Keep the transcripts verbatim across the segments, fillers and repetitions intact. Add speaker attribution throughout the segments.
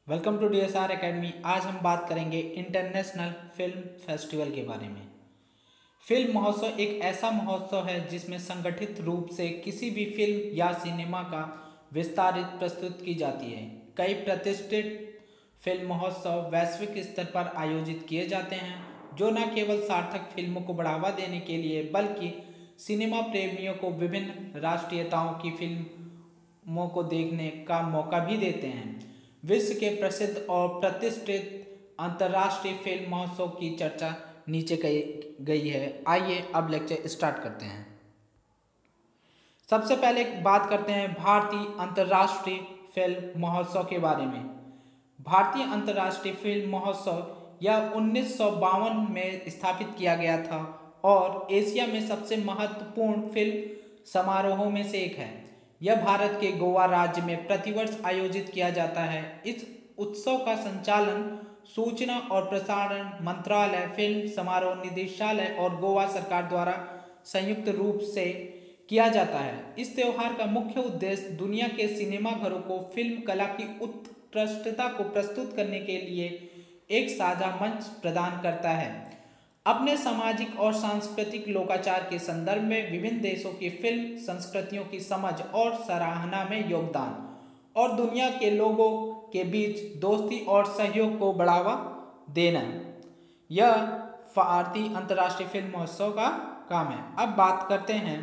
Speaker 1: Welcome to D S R academy. आज हम बात करेंगे इंटरनेशनल फिल्म फेस्टिवल के बारे में। फिल्म महोत्सव एक ऐसा महोत्सव है जिसमें संगठित रूप से किसी भी फिल्म या सिनेमा का विस्तारित प्रस्तुत की जाती है। कई प्रतिष्ठित फिल्म महोत्सव वैश्विक स्तर पर आयोजित किए जाते हैं, जो न केवल सार्थक फिल्मों को बढ़ावा देने के लिए बल्कि सिनेमा प्रेमियों को विभिन्न राष्ट्रीयताओं की फिल्मों को देखने का मौका भी देते हैं। विश्व के प्रसिद्ध और प्रतिष्ठित अंतर्राष्ट्रीय फिल्म महोत्सव की चर्चा नीचे गई है। आइए अब लेक्चर स्टार्ट करते हैं। सबसे पहले बात करते हैं भारतीय अंतर्राष्ट्रीय फिल्म महोत्सव के बारे में। भारतीय अंतर्राष्ट्रीय फिल्म महोत्सव यह उन्नीस सौ बावन में स्थापित किया गया था और एशिया में सबसे महत्वपूर्ण फिल्म समारोहों में से एक है। यह भारत के गोवा राज्य में प्रतिवर्ष आयोजित किया जाता है। इस उत्सव का संचालन सूचना और प्रसारण मंत्रालय, फिल्म समारोह निदेशालय और गोवा सरकार द्वारा संयुक्त रूप से किया जाता है। इस त्योहार का मुख्य उद्देश्य दुनिया के सिनेमाघरों को फिल्म कला की उत्कृष्टता को प्रस्तुत करने के लिए एक साझा मंच प्रदान करता है। अपने सामाजिक और सांस्कृतिक लोकाचार के संदर्भ में विभिन्न देशों की फिल्म संस्कृतियों की समझ और सराहना में योगदान और दुनिया के लोगों के बीच दोस्ती और सहयोग को बढ़ावा देना, यह भारतीय अंतर्राष्ट्रीय फिल्म महोत्सव का काम है। अब बात करते हैं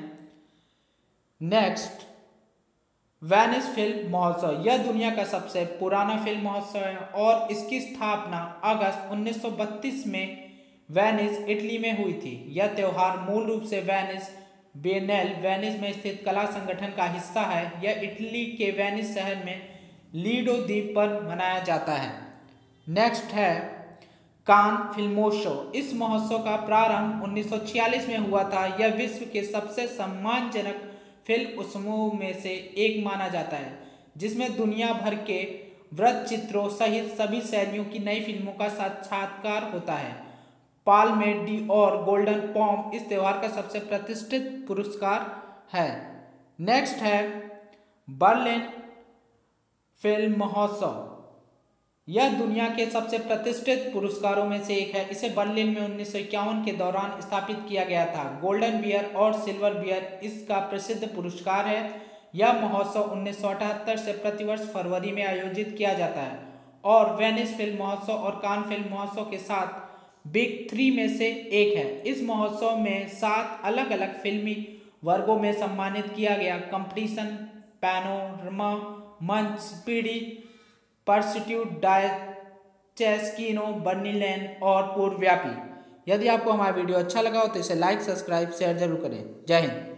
Speaker 1: नेक्स्ट वेनिस फिल्म महोत्सव। यह दुनिया का सबसे पुराना फिल्म महोत्सव है और इसकी स्थापना अगस्त उन्नीस सौ बत्तीस में वेनिस, इटली में हुई थी। यह त्योहार मूल रूप से वेनिस बिएनेल वेनिस में स्थित कला संगठन का हिस्सा है। यह इटली के वेनिस शहर में लीडो द्वीप पर मनाया जाता है। नेक्स्ट है कान फिल्मोत्सव। इस महोत्सव का प्रारंभ उन्नीस सौ छियालीस में हुआ था। यह विश्व के सबसे सम्मानजनक फिल्म उत्सवों में से एक माना जाता है, जिसमें दुनिया भर के वृत्तचित्रों सहित सभी शैलियों की नई फिल्मों का साक्षात्कार होता है। पाल्मे ड'ओर गोल्डन पॉम इस त्योहार का सबसे प्रतिष्ठित पुरस्कार है। नेक्स्ट है बर्लिन फिल्म महोत्सव। यह दुनिया के सबसे प्रतिष्ठित पुरस्कारों में से एक है। इसे बर्लिन में उन्नीस सौ इक्यावन के दौरान स्थापित किया गया था। गोल्डन बियर और सिल्वर बियर इसका प्रसिद्ध पुरस्कार है। यह महोत्सव उन्नीस सौ अठहत्तर से प्रतिवर्ष फरवरी में आयोजित किया जाता है और वेनिस फिल्म महोत्सव और कान फिल्म महोत्सव के साथ बिग थ्री में से एक है। इस महोत्सव में सात अलग अलग फिल्मी वर्गों में सम्मानित किया गया: कंपटीशन, पैनोरमा, मंच, स्पीडी, पर्स्यूट, डायचेस्किनो, बर्निलेन और पूर्वव्यापी। यदि आपको हमारा वीडियो अच्छा लगा हो तो इसे लाइक, सब्सक्राइब, शेयर जरूर करें। जय हिंद।